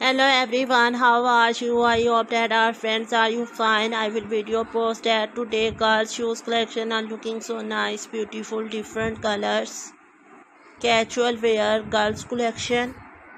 Hello everyone, how are you? I hope that our friends are you fine. I will video post that today girls shoes collection are looking so nice, beautiful, different colors. Casual wear girls collection.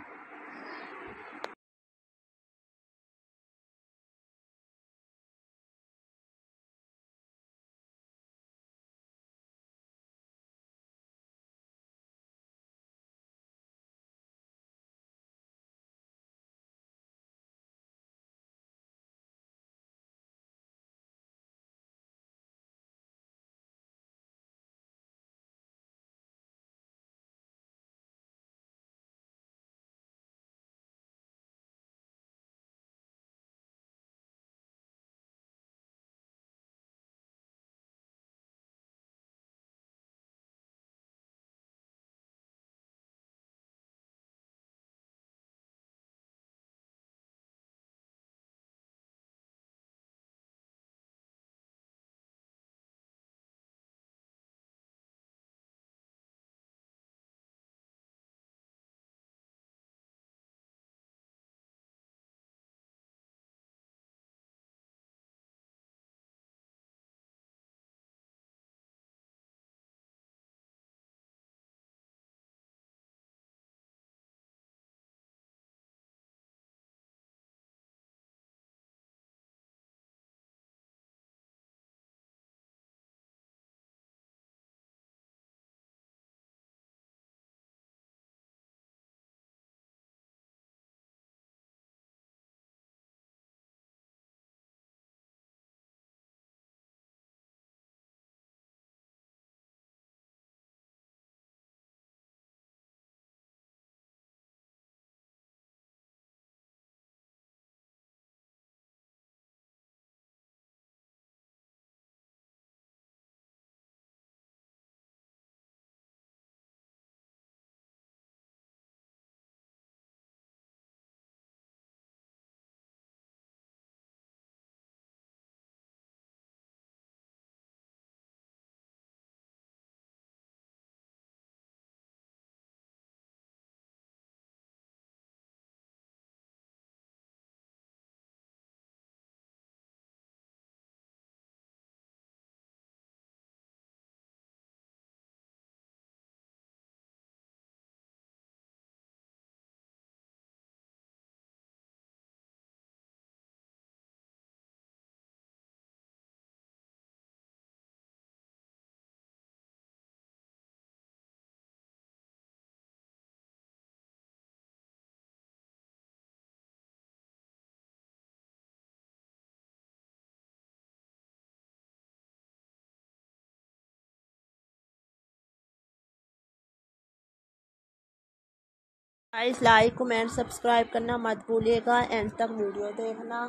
Guys like, comment, subscribe करना मत भूलिएगा. And तक video देखना.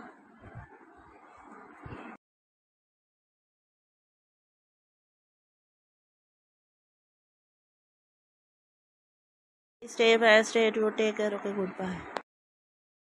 Stay fast, stay to take care. Okay, goodbye.